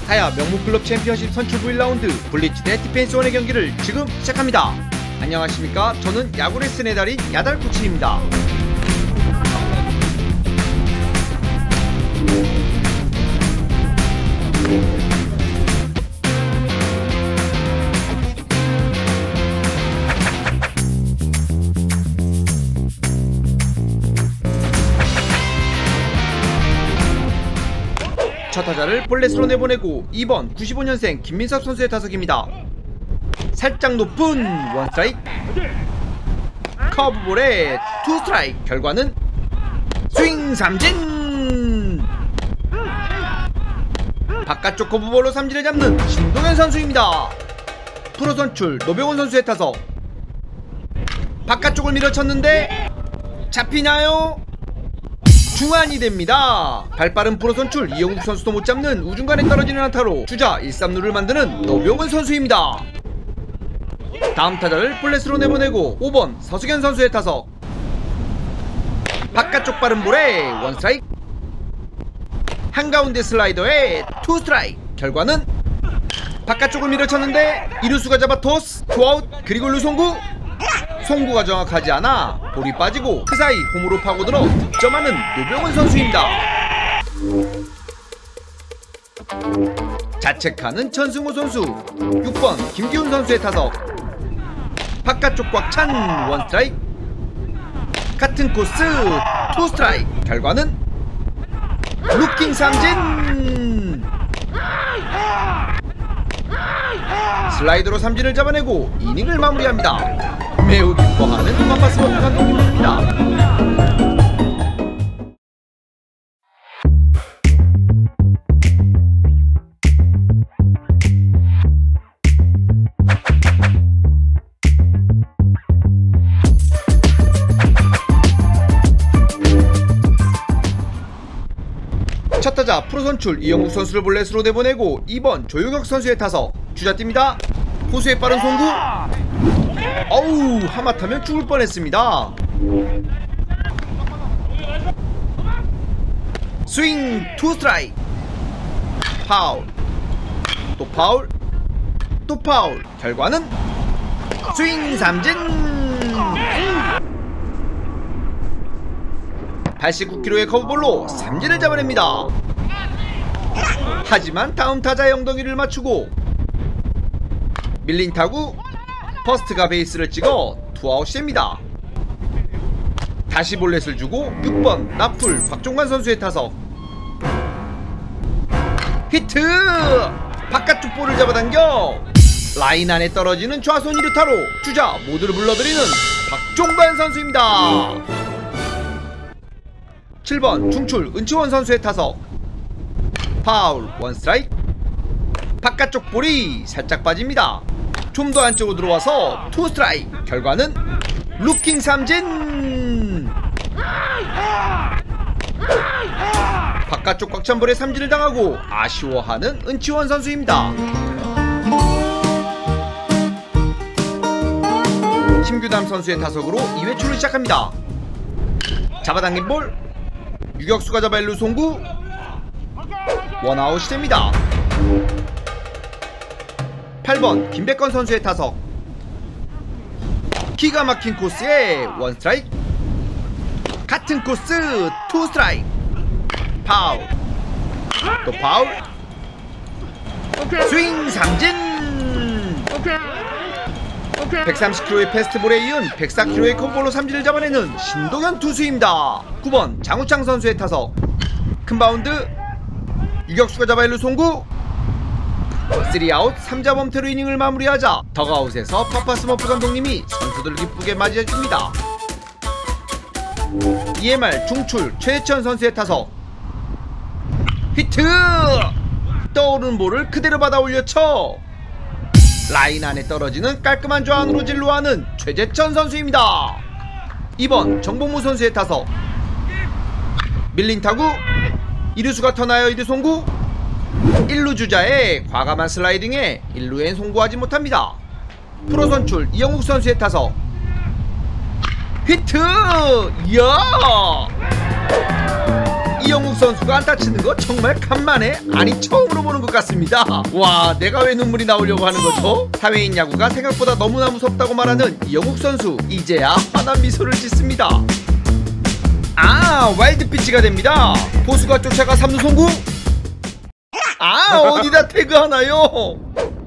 타야 명문클럽 챔피언십 선출 9라운드 블리츠 대 디펜스원의 경기를 지금 시작합니다. 안녕하십니까, 저는 야구 레슨의 달인 야달코치입니다. 첫 타자를 볼넷으로 내보내고 2번 95년생 김민섭 선수의 타석입니다. 살짝 높은 원스트라이크, 커브볼에 투스트라이크. 결과는 스윙 삼진. 바깥쪽 커브볼로 삼진을 잡는 신동현 선수입니다. 프로 선출 노병훈 선수의 타석. 바깥쪽을 밀어쳤는데 잡히나요? 중안이 됩니다. 발빠른 프로 선출 이영욱 선수도 못 잡는 우중간에 떨어지는 안타로 주자 1-3루를 만드는 노병훈 선수입니다. 다음 타자를 볼넷으로 내보내고 5번 서승현 선수의 타석. 바깥쪽 빠른 볼에 원스트라이크, 한가운데 슬라이더에 투스트라이크. 결과는 바깥쪽을 밀어쳤는데 이루수가 잡아 토스, 투아웃. 그리고 루송구, 송구가 정확하지 않아 볼이 빠지고 그 사이 홈으로 파고들어 득점하는 노병훈 선수입니다. 자책하는 천승호 선수. 6번 김기훈 선수의 타석. 바깥쪽 꽉 찬 원스트라이크, 같은 코스 투스트라이크. 결과는 루킹 삼진. 슬라이더로 삼진을 잡아내고 이닝을 마무리합니다. 매우 기뻐하는 팜파스모프 감독님입니다. 첫 타자 프로 선출 이영욱 선수를 볼넷으로 내보내고 2번 조용혁 선수의 타석. 주자 뜁니다. 호수의 빠른 송구. 어우, 하마터면 죽을 뻔했습니다. 스윙 투스트라이크. 파울, 또 파울, 또 파울. 결과는 스윙 삼진. 89km의 커브볼로 삼진을 잡아냅니다. 하지만 다음 타자의 엉덩이를 맞추고 밀린 타구, 퍼스트가 베이스를 찍어 투아웃이 됩니다. 다시 볼넷을 주고 6번 나풀 박종관 선수의 타석. 히트! 바깥쪽 볼을 잡아당겨 라인 안에 떨어지는 좌손 2루타로 주자 모두를 불러들이는 박종관 선수입니다. 7번 중출 은치원 선수의 타석. 파울, 원스트라이크. 바깥쪽 볼이 살짝 빠집니다. 좀 더 안쪽으로 들어와서 투스트라이크. 결과는 루킹 삼진. 바깥쪽 꽉 찬 볼에 삼진을 당하고 아쉬워하는 은치원 선수입니다. 심규담 선수의 타석으로 2회초를 시작합니다. 잡아당긴 볼, 유격수가 잡아 1루 송구, 원아웃이 됩니다. 8번 김백건 선수의 타석. 기가 막힌 코스에 원스트라이크, 같은 코스 투스트라이크. 파울, 또 파울. 스윙 삼진. 130km의 패스트볼에 이은 104km의 커브볼로 삼진을 잡아내는 신동현 투수입니다. 9번 장우창 선수의 타석. 큰 바운드, 유격수가 잡아 1루 송구, 3아웃 3자 범퇴로 이닝을 마무리하자 덕아웃에서 팜파스모프 감독님이 선수들 기쁘게 맞이해줍니다. EMR 중출 최혜천 선수의 타석. 히트! 떠오르는 볼을 그대로 받아 올려쳐 라인 안에 떨어지는 깔끔한 좌안으로 진로하는 최재천 선수입니다. 2번 정봉무 선수의 타석. 밀린 타구, 이루수가 터나요 2루 송구, 1루 주자의 과감한 슬라이딩에 1루엔 송구하지 못합니다. 프로 선출 이영욱 선수의 타석. 히트! 이야! 이영욱 선수가 투수가 안타 치는 거 정말 간만에, 아니 처음으로 보는 것 같습니다. 와, 내가 왜 눈물이 나오려고 하는 거죠? 사회인 야구가 생각보다 너무나 무섭다고 말하는 이영욱 선수, 이제야 환한 미소를 짓습니다. 아, 와일드 피치가 됩니다. 포수가 쫓아가 3루 송구. 아, 어디다 태그하나요?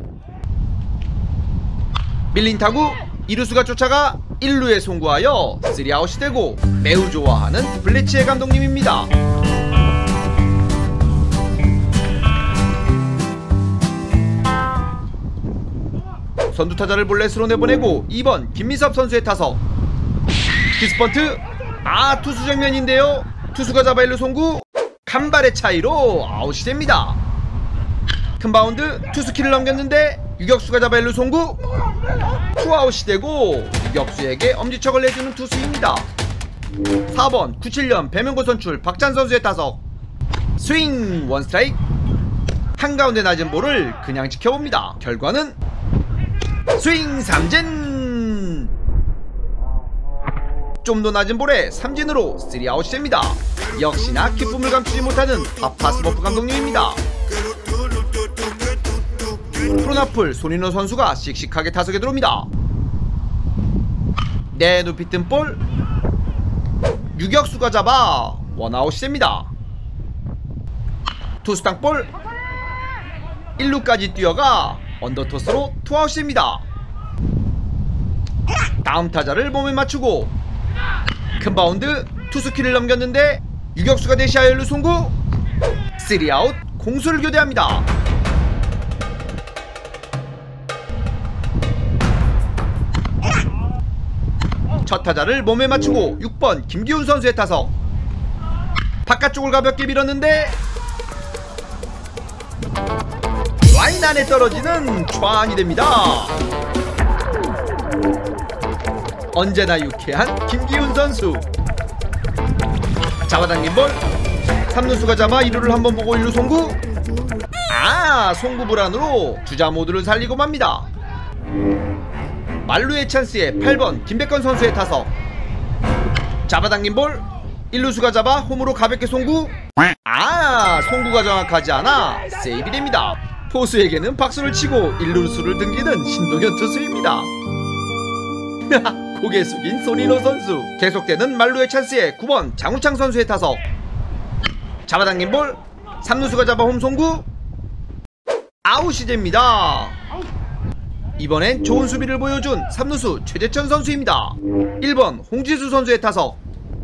밀린 타구, 이루수가 쫓아가 1루에 송구하여 3아웃이 되고 매우 좋아하는 블리치의 감독님입니다. 선두타자를 볼넷으로 내보내고 2번 김민섭 선수의 타석. 키스펀트. 아, 투수 정면인데요. 투수가 잡아 1루 송구. 간발의 차이로 아웃이 됩니다. 큰 바운드, 투수키를 넘겼는데 유격수가 잡아 1루 송구. 투아웃이 되고 유격수에게 엄지척을 내주는 투수입니다. 4번 97년 배명고 선출 박찬 선수의 타석. 스윙, 원스트라이크. 한가운데 낮은 볼을 그냥 지켜봅니다. 결과는 스윙 삼진. 좀 더 낮은 볼에 삼진으로 3아웃이 됩니다. 역시나 기쁨을 감추지 못하는 파파스버프 감독님입니다. 프로나풀 손인호 선수가 씩씩하게 타석에 들어옵니다. 내 높이 뜬 볼, 유격수가 잡아 원아웃이 됩니다. 투수 땅볼, 1루까지 뛰어가 언더토스로 투아웃이 됩니다. 다음 타자를 몸에 맞추고 큰 바운드, 투수키를 넘겼는데 유격수가 대시하여 1루 송구. 3아웃, 공수를 교대합니다. 첫 타자를 몸에 맞추고 6번 김기훈 선수의 타석. 바깥쪽을 가볍게 밀었는데 라인 안에 떨어지는 좌안이 됩니다. 언제나 유쾌한 김기훈 선수. 잡아당긴 볼, 3루수가 잡아 2루를 한번 보고 1루 송구. 아, 송구 불안으로 주자 모두를 살리고 맙니다. 만루의 찬스에 8번 김백건 선수의 타석. 잡아당긴 볼, 1루수가 잡아 홈으로 가볍게 송구. 아, 송구가 정확하지 않아 세이브 됩니다. 포수에게는 박수를 치고 1루수를 등기는 신동현 투수입니다. 고개 숙인 손인호 선수. 계속되는 만루의 찬스에 9번 장우창 선수의 타석. 잡아당긴 볼, 3루수가 잡아 홈 송구. 아웃이 됩니다. 이번엔 좋은 수비를 보여준 3루수 최재천 선수입니다. 1번 홍지수 선수의 타석.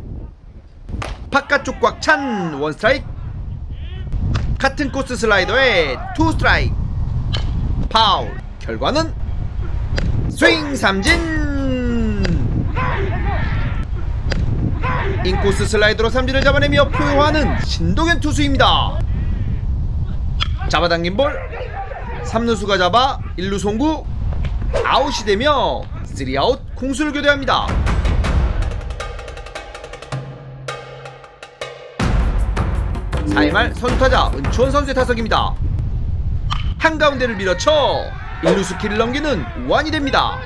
바깥쪽 꽉 찬 원스트라이크. 같은 코스 슬라이더에 투스트라이크. 파울. 결과는 스윙 삼진. 인코스 슬라이더로 삼진을 잡아내며 포효하는 신동현 투수입니다. 잡아당긴 볼, 3루수가 잡아 1루 송구. 아웃이 되며 3아웃, 공수를 교대합니다. 사회말 선타자 은추원 선수의 타석입니다. 한가운데를 밀어쳐 1루수 키를 넘기는 우완이 됩니다.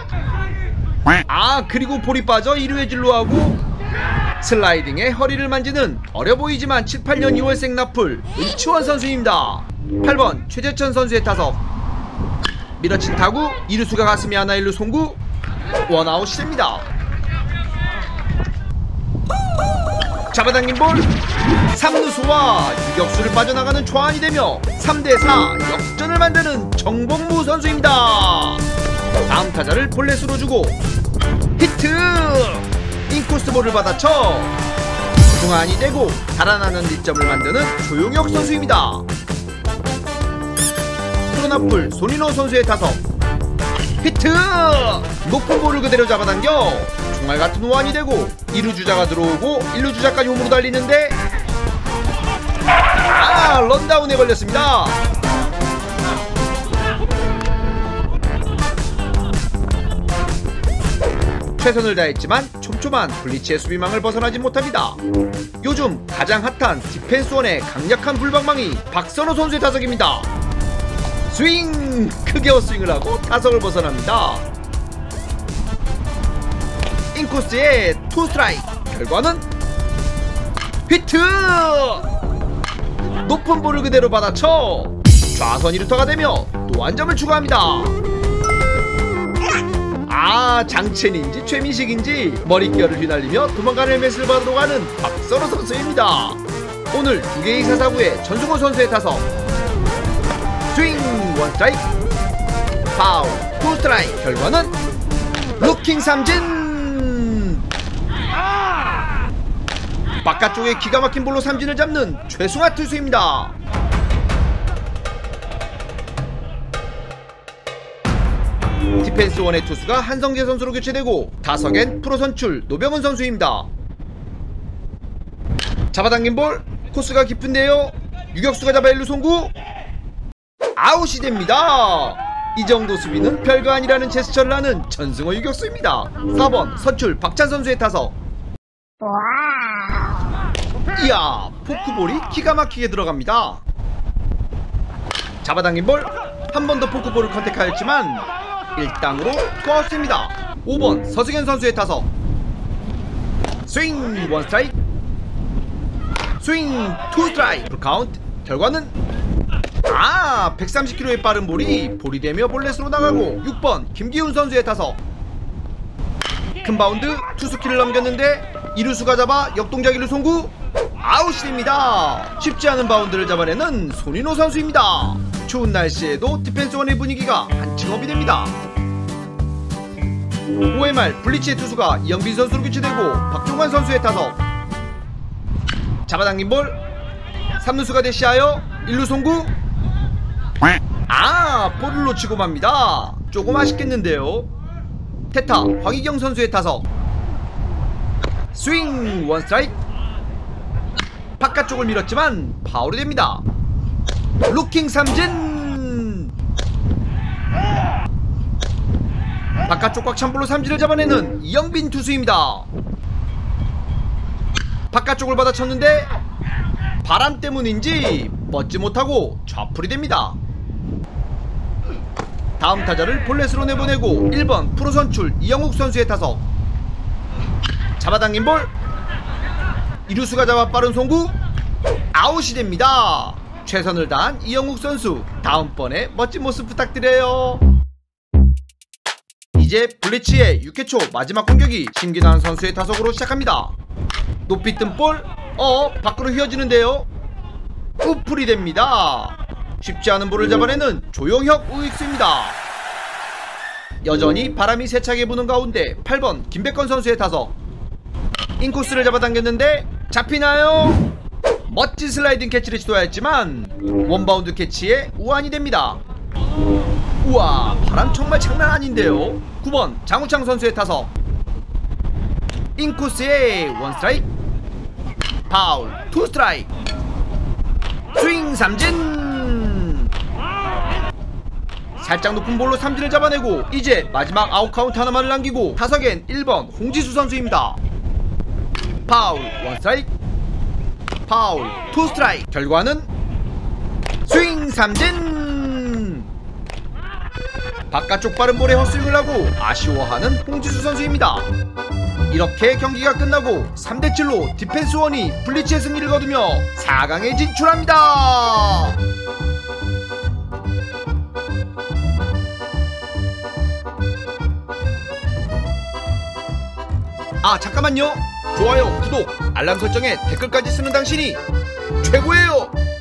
아, 그리고 볼이 빠져 2루에 진루하고 슬라이딩에 허리를 만지는 어려 보이지만 7, 8년 2월생 나풀 은추원 선수입니다. 8번 최재천 선수의 타석. 밀어친 타구, 2루수가 가슴이 하나 1루 송구. 원아웃이 됩니다. 잡아당긴 볼, 3루수와 유격수를 빠져나가는 좌안이 되며 3대4 역전을 만드는 정복무 선수입니다. 다음 타자를 볼넷으로 주고 히트! 인코스 볼을 받아쳐 중안이 되고 달아나는 뒷점을 만드는 조용혁 선수입니다. 프로나풀 손인호 선수의 타석. 히트! 높은 볼을 그대로 잡아당겨 중알같은 우완이 되고 2루 주자가 들어오고 1루 주자까지 홈으로 달리는데 아, 런다운에 걸렸습니다. 최선을 다했지만 촘촘한 블리치의 수비망을 벗어나지 못합니다. 요즘 가장 핫한 디펜스원의 강력한 불방망이 박선호 선수의 타석입니다. 스윙! 크게 헛스윙을 하고 타석을 벗어납니다. 인코스의 투 스트라이크. 결과는 히트! 높은 볼을 그대로 받아쳐 좌선 2루타가 되며 또 한 점을 추가합니다. 장첸인지 최민식인지 머릿결을 휘날리며 도망가는 헬멧을 받으러 가는 박선호 선수입니다. 오늘 2개의 2사 사구에 전승호 선수의 타석. 스윙 원 스트라이크 파울 투 스트라이크. 결과는 루킹 삼진. 바깥쪽에 기가 막힌 볼로 삼진을 잡는 최승화 투수입니다. 디펜스 원의 투수가 한성재 선수로 교체되고 타석엔 프로 선출 노병훈 선수입니다. 잡아당긴 볼 코스가 깊은데요. 유격수가 잡아 1루 송구. 아웃이 됩니다. 이 정도 수비는 별거 아니라는 제스처를 하는 전승호 유격수입니다. 4번 선출 박찬 선수의 타석. 이야, 포크볼이 기가 막히게 들어갑니다. 잡아당긴 볼 한 번 더 포크볼을 컨택하였지만 1땅으로 투아웃입니다. 5번 서승현 선수의 타석. 스윙 원 스트라이크 스윙 투 스트라이크. 풀카운트. 결과는 130km의 빠른 볼이 볼이 되며 볼넷으로 나가고 6번 김기훈 선수의 타석. 큰 바운드 투수키를 넘겼는데 이루수가 잡아 역동작 1루 송구. 아웃이 됩니다. 쉽지 않은 바운드를 잡아내는 손인호 선수입니다. 추운 날씨에도 디펜스원의 분위기가 한층 업이 됩니다. 5회 말 블리치의 투수가 이영빈 선수로 교체되고 박종환 선수의 타석. 잡아당긴 볼 3루수가 대시하여 1루 송구. 볼을 놓치고 맙니다. 조금 아쉽겠는데요. 태타 황희경 선수의 타석. 스윙 원 스트라이크. 바깥쪽을 밀었지만 파울이 됩니다. 루킹 삼진. 바깥쪽 꽉 찬 볼로 삼진을 잡아내는 이영빈 투수입니다. 바깥쪽을 받아쳤는데 바람 때문인지 뻗지 못하고 좌풀이 됩니다. 다음 타자를 볼넷으로 내보내고 1번 프로 선출 이영욱 선수의 타석. 잡아당긴 볼 이루수가 잡아 빠른 송구. 아웃이 됩니다. 최선을 다한 이영욱 선수, 다음번에 멋진 모습 부탁드려요. 이제 블리치의 6회 초 마지막 공격이 심기난 선수의 타석으로 시작합니다. 높이 뜬 볼 밖으로 휘어지는데요. 우풀이 됩니다. 쉽지 않은 볼을 잡아내는 조용혁 우익수입니다. 여전히 바람이 세차게 부는 가운데 8번 김백건 선수의 타석. 인코스를 잡아당겼는데 잡히나요? 멋진 슬라이딩 캐치를 시도하였지만 원바운드 캐치에 우완이 됩니다. 우와, 바람 정말 장난 아닌데요. 9번 장우창 선수의 타석. 인코스에 원 스트라이크 파울 투 스트라이크. 스윙 삼진. 살짝 높은 볼로 삼진을 잡아내고 이제 마지막 아웃 카운트 하나만을 남기고 타석엔 1번 홍지수 선수입니다. 파울 원 스트라이크 파울 투 스트라이크. 결과는 스윙 삼진. 바깥쪽 빠른 볼에 헛스윙을 하고 아쉬워하는 홍지수 선수입니다. 이렇게 경기가 끝나고 3대7로 디펜스원이 블리치의 승리를 거두며 4강에 진출합니다. 잠깐만요. 좋아요, 구독, 알람 설정에 댓글까지 쓰는 당신이 최고예요.